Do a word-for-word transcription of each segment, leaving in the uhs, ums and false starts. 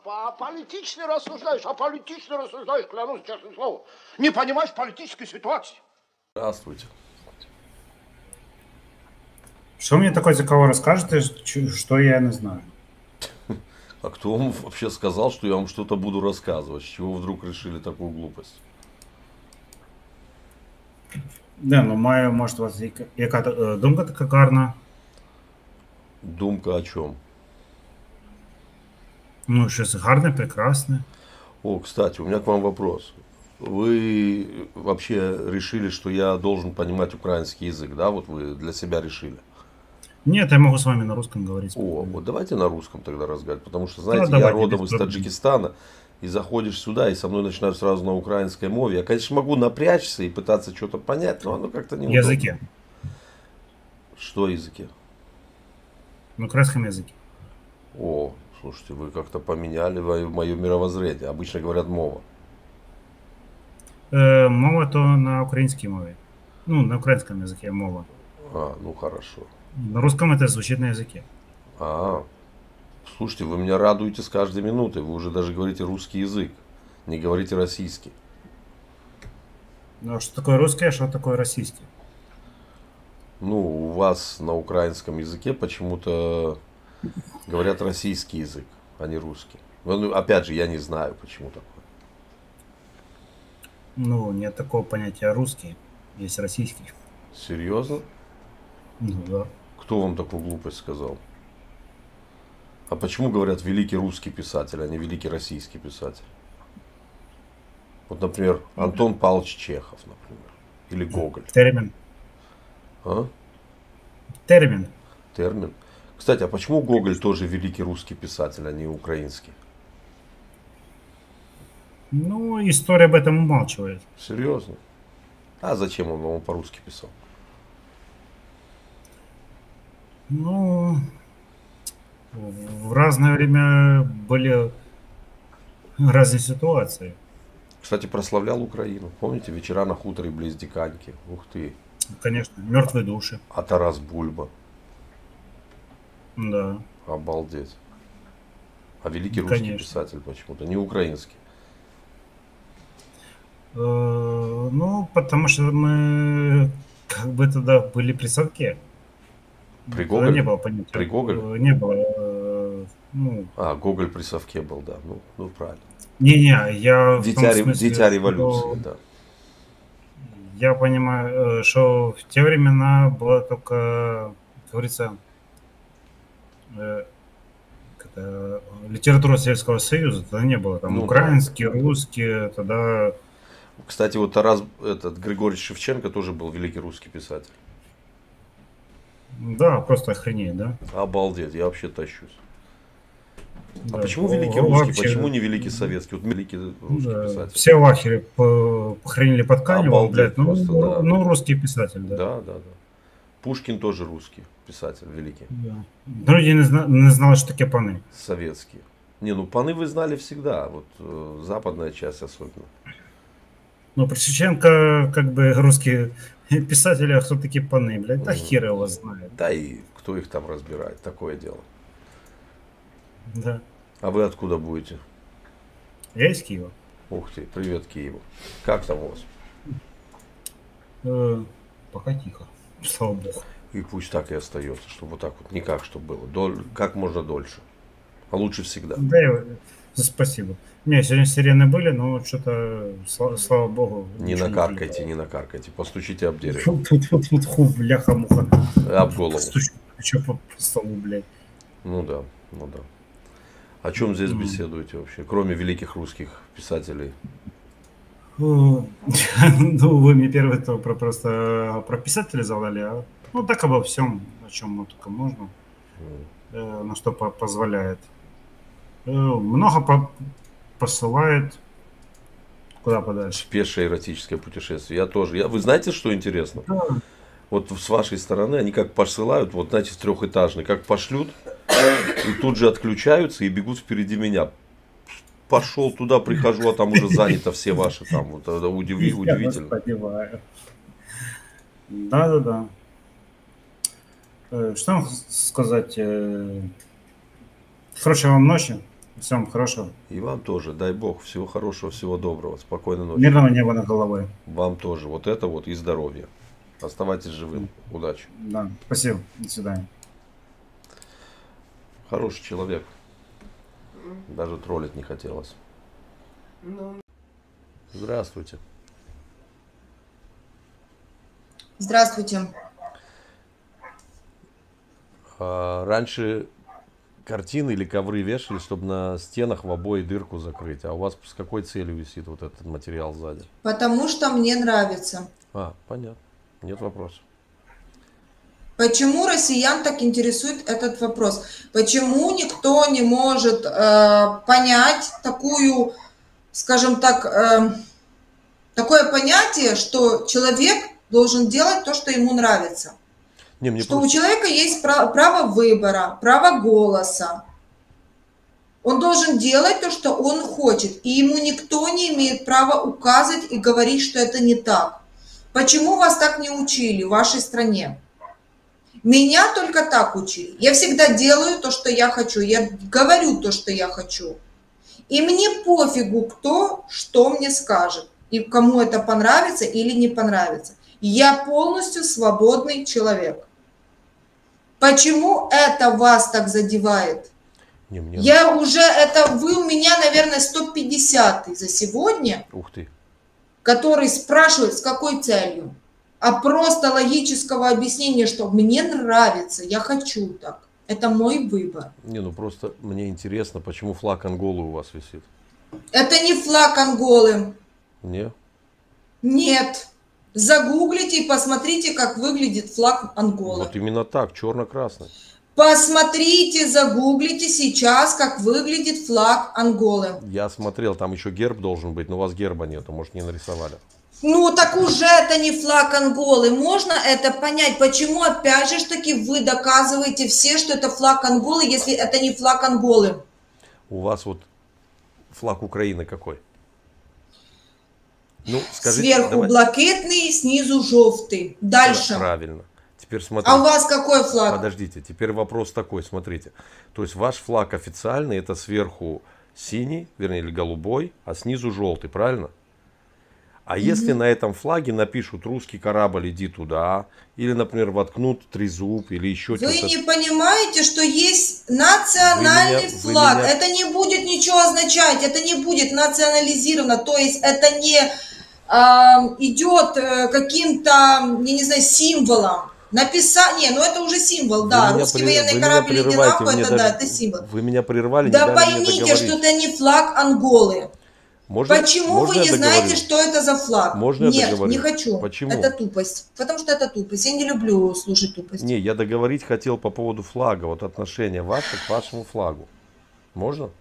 А политично рассуждаешь, а политично рассуждаешь, клянусь честным словом. Не понимаешь политической ситуации. Здравствуйте. Что мне такое цікаво расскажете, что я не знаю? А кто вам вообще сказал, что я вам что-то буду рассказывать? С чего вы вдруг решили такую глупость? Да, ну маю, может, у вас яка- яка е, думка така гарна. Думка о чем? Ну, щось гарне, прекрасне. О, кстати, у меня к вам вопрос. Вы вообще решили, что я должен понимать украинский язык, да? Вот вы для себя решили. Нет, я могу с вами на русском говорить. О, спокойно. вот давайте на русском тогда разговаривать. Потому что, знаете, я давайте, родом без из проблем. Таджикистана. И заходишь сюда, и со мной начинают сразу на украинской мове. Я, конечно, могу напрячься и пытаться что-то понять, но оно как-то неудобно. Языке. Что языке? На украинском языке. О, слушайте, вы как-то поменяли мое мировоззрение. Обычно говорят мова. Е, мова то на українській мові. Ну, на українському язикі мова. А, ну хорошо. На русском это звучит на языке. А, слушайте, вы меня радуете с каждой минутой. Вы уже даже говорите русский язык. Не говорите российский. Ну, а что такое русский, а что такое российский? Ну, у вас на украинском языке почему-то говорят российский язык, а не русский. Ну, опять же, я не знаю, почему такое. Ну, нет такого понятия русский, есть российский. Серьезно? Ну, да. Кто вам такую глупость сказал? А почему говорят великий русский писатель, а не великий российский писатель? Вот, например, Антон Павлович Чехов, например. Или Гоголь. Термин. А? Термин. Термин. Кстати, а почему Гоголь тоже великий русский писатель, а не украинский? Ну, история об этом умалчивает. Серьезно? А зачем он вам по-русски писал? Ну, в разное время были разные ситуации. Кстати, прославлял Украину. Помните, вечера на хуторе близ Диканьки? Ух ты. Конечно, мертвые души. А Тарас Бульба? Да. Обалдеть. А великий Конечно. русский писатель почему-то, не украинский. Э, Ну, потому что мы как бы тогда были при совке. При Тогда Гоголе? не было понятия. При Гоголе? э, Не было. э, Ну, А, Гоголь при совке был, да. Ну, ну правильно. не-не, я в том Дитя, ре- смысле, дитя что революции, да. я понимаю, э, что в те времена была только, как говорится, э, как это, литература Советского Союза, тогда не было. Там Ну да. украинский, русский, тогда Кстати, вот Тарас, этот, Григорьевич Шевченко тоже был великий русский писатель. да, просто охренеть, да? Обалдеть, я вообще тащусь. А Да. почему О- великий о- русский, вообще, почему не великий советский? Вот великий русский да, писатель. все в ахере по- похоронили под Каневым, Обалдеть блядь, ну, просто, да. ну, русский писатель, да. Да, да, да. Пушкин тоже русский писатель, великий. Да. Люди не, зна- не знали, что таке паны. Советский. Не, ну паны вы знали всегда, вот э, западная часть особенно. Ну, про Шевченко, как бы, русские писатели, а кто такие паны, блядь, да Мгм. хер его знает. Да и кто их там разбирает, такое дело. Да. А вы откуда будете? Я из Киева. Ух ты, привет Киеву. Как там у вас? Э, пока тихо, слава богу. И пусть так и остается, чтобы вот так вот, никак, чтобы было. Доль- как можно дольше. А лучше всегда. Да, я- спасибо. Не, сегодня сирены были, но что-то, слава, слава богу. Не ничего накаркайте, не накаркайте. Постучите об дерево. Фу, фу, фу, фу, фу, бляха-муха. Об голову. Стучу еще по, по столу, блядь. Ну да, ну да. О чем здесь М. беседуете вообще, кроме великих русских писателей? О, Ну, вы мне первый то про, просто про писателя задали, а ну так обо всем, о чем ну, только можно, М. э, на что по- позволяет. Э, Много по- посылает куда подальше. Пешее эротическое путешествие. Я тоже. Я, вы знаете, что интересно? Да. Вот с вашей стороны они как посылают, вот знаете, трехэтажный, как пошлют, и тут же отключаются и бегут впереди меня. Пошел туда, прихожу, а там уже занято все ваши там. Вот это удиви- Я удивительно. вас понимаю. Да-да-да. Э, Что вам сказать? э, Хорошей вам ночи. Всем хорошего. И вам тоже. Дай Бог. Всего хорошего, всего доброго. Спокойной ночи. Мирного неба над головой. Вам тоже. Вот это вот и здоровья. Оставайтесь живым. Удачи. Да, спасибо. До свидания. Хороший человек. Даже троллить не хотелось. Здравствуйте. Здравствуйте. А, раньше картины или ковры вешали, чтобы на стенах в обои дырку закрыть. А у вас с какой целью висит вот этот материал сзади? Потому что мне нравится. А, понятно. Нет вопросов. Почему россиян так интересует этот вопрос? Почему никто не может э, понять такую, скажем так, э, такое понятие, что человек должен делать то, что ему нравится? Не, мне что просто... у человека есть право, право выбора, право голоса. Он должен делать то, что он хочет. И ему никто не имеет права указывать и говорить, что это не так. Почему вас так не учили в вашей стране? Меня только так учили. Я всегда делаю то, что я хочу. Я говорю то, что я хочу. И мне пофигу, кто что мне скажет. И кому это понравится или не понравится. Я полностью свободный человек. Почему это вас так задевает? Не, мне... Я уже, это вы у меня, наверное, сто пятидесятый за сегодня. Ух ты. Который спрашивает, с какой целью. А просто логического объяснения, что мне нравится, я хочу так. Это мой выбор. Не, ну просто мне интересно, почему флаг Анголы у вас висит? Это не флаг Анголы. Не? Нет. Загуглите и посмотрите, как выглядит флаг Анголы. Вот именно так, черно-красный. Посмотрите, загуглите сейчас, как выглядит флаг Анголы. Я смотрел, там еще герб должен быть, но у вас герба нету, может, не нарисовали. Ну, так уже это не флаг Анголы. Можно это понять, почему, опять же, таки вы доказываете все, что это флаг Анголы, если это не флаг Анголы? У вас вот флаг Украины какой? Ну, скажите, Сверху давайте. блакитный, снизу желтый. Дальше. Правильно. Теперь смотрите. А у вас какой флаг? Подождите, теперь вопрос такой, смотрите. То есть ваш флаг официальный, это сверху синий, вернее, или голубой, а снизу желтый, правильно? А если mm-hmm. на этом флаге напишут «русский корабль, иди туда», или, например, воткнут трезуб, или еще что-то. Вы не понимаете, что есть национальный меня, флаг. меня... Это не будет ничего означать, это не будет национализировано. То есть это не э, идет э, каким-то, я не знаю, символом. Написание, ну это уже символ, вы да. Русский при... военный корабль, иди нахуй, это даже... да, это символ. Вы меня прервали, да не поймите, что это не флаг Анголы. Можно, Почему можно вы не знаете, что это за флаг? Можно Нет, не хочу. Почему? Это тупость. Потому что это тупость. Я не люблю слушать тупость. Не, я договорить хотел по поводу флага. Вот отношение ваше к вашему флагу. Можно?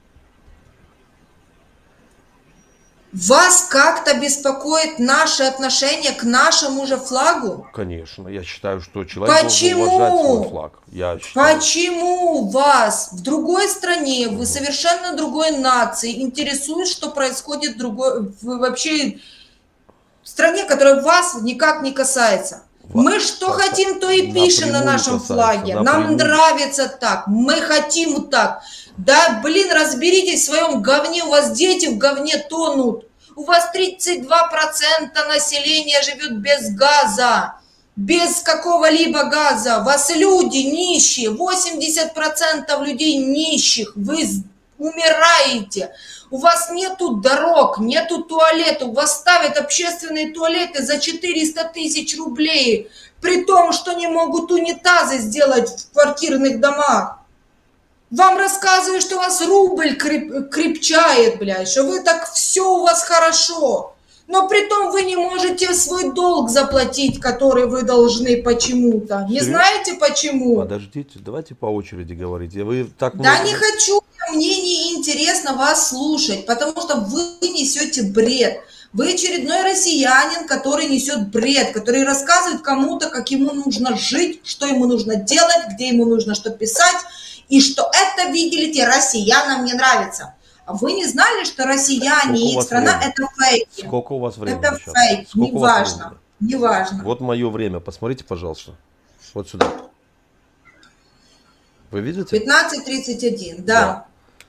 Вас как-то беспокоит наше отношение к нашему же флагу? Конечно. Я считаю, что человек Почему? должен уважать свой флаг. Я считаю... Почему вас в другой стране, вы совершенно другой нации, интересует, что происходит в другой, в, вообще в стране, которая вас никак не касается? Вас Мы что касается. хотим, то и пишем на нашем касается. флаге. Напрямую. Нам нравится так, мы хотим вот так. Да, блин, разберитесь в своем говне, у вас дети в говне тонут. У вас тридцать два процента населения живет без газа, без какого-либо газа. У вас люди нищие, восемьдесят процентов людей нищих, вы умираете. У вас нету дорог, нету туалетов, у вас ставят общественные туалеты за четыреста тысяч рублей, при том, что не могут унитазы сделать в квартирных домах. Вам рассказывают, что у вас рубль креп, крепчает, блядь, что вы так все у вас хорошо. Но при том вы не можете свой долг заплатить, который вы должны почему-то. Не знаете почему? Подождите, давайте по очереди говорить. Вы так да много... не хочу, мне не интересно вас слушать, потому что вы несете бред. Вы очередной россиянин, который несет бред, который рассказывает кому-то, как ему нужно жить, что ему нужно делать, где ему нужно что писать. И что это, видели те, россиянам не нравится. А вы не знали, что россияне и их страна – это фейки? Сколько у вас времени Это сейчас? фейк, Сколько неважно, неважно. Вот мое время, посмотрите, пожалуйста. Вот сюда. Вы видите? пятнадцать тридцать один, да.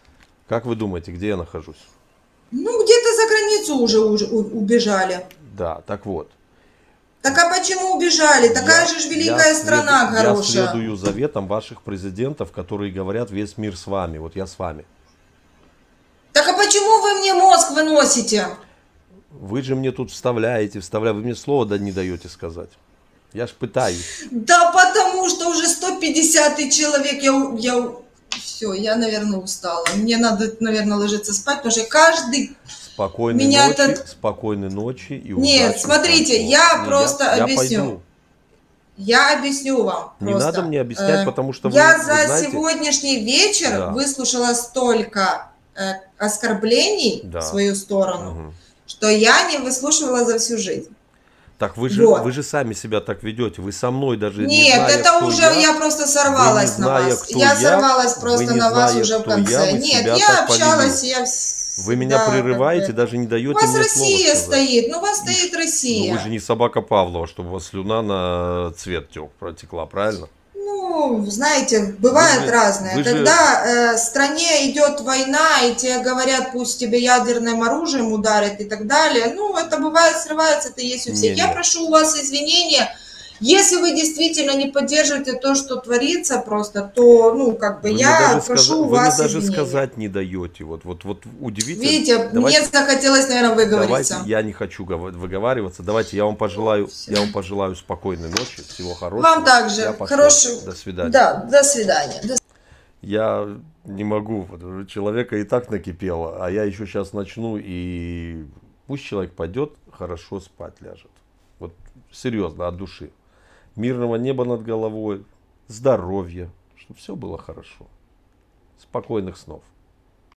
Как вы думаете, где я нахожусь? Ну, где-то за границу уже, уже у- убежали. Да, так вот. Так а почему убежали? Такая Я- же ж я великая следу- страна Я хорошая. следую заветам ваших президентов, которые говорят, весь мир с вами. Вот я с вами. Так а почему вы мне мозг выносите? Вы же мне тут вставляете, вставляете. Вы мне слова да не даете сказать. Я ж пытаюсь. Да потому что уже сто пятьдесят человек, я, у- я у- все, я, наверное, устала. Мне надо, наверное, ложиться спать, потому что каждый... Спокойной Меня ночи, этот- спокойной ночи и Нет, удачи. смотрите, вам. я Не, просто я объясню. пойду. Я объясню вам. Не просто. надо мне объяснять, Э, потому что вы- Я вы за знаете- сегодняшний вечер Да. выслушала столько э, оскорблений Да. в свою сторону, Мгм. что я не выслушивала за всю жизнь. Так вы же, Вот. вы же сами себя так ведете. Вы со мной даже не Нет, зная, это кто уже я, я, просто сорвалась вы не на зная, вас. кто Я я, сорвалась вы просто не на вас зная, уже в кто я, конце. вы Нет, себя я так общалась, повели. я вс- Вы меня да, прерываете, как бы. даже не У даете вас мне Россия слова сказать. стоит, ну у вас стоит Ну, Россия. вы же не собака Павлова, чтобы у вас слюна на цвет тек, протекла, правильно? Ну, знаете, бывает Вы же- разное. вы же- Когда э, в стране идет война, и тебе говорят, пусть тебе ядерным оружием ударят и так далее, ну, это бывает, срывается, это есть у всех. Не, Я не. прошу у вас извинения. Если вы действительно не поддерживаете то, что творится просто, то, ну, как бы, Вы мне я даже прошу сказа- у вы мне вас даже извинения. сказать не даете. Вот, вот, вот удивительно. Видите, Давайте- мне захотелось, наверное, выговориться. Давайте, я не хочу гова- выговариваться. Давайте, я вам пожелаю, Всё. я вам пожелаю спокойной ночи, всего хорошего. Вам также. Я пошел. Хорошего. До свидания. Да, до свидания. До Я не могу, вот у человека и так накипело, а я еще сейчас начну, и пусть человек пойдет, хорошо спать ляжет. Вот серьезно, от души. Мирного неба над головой, здоровья, чтобы все было хорошо. Спокойных снов.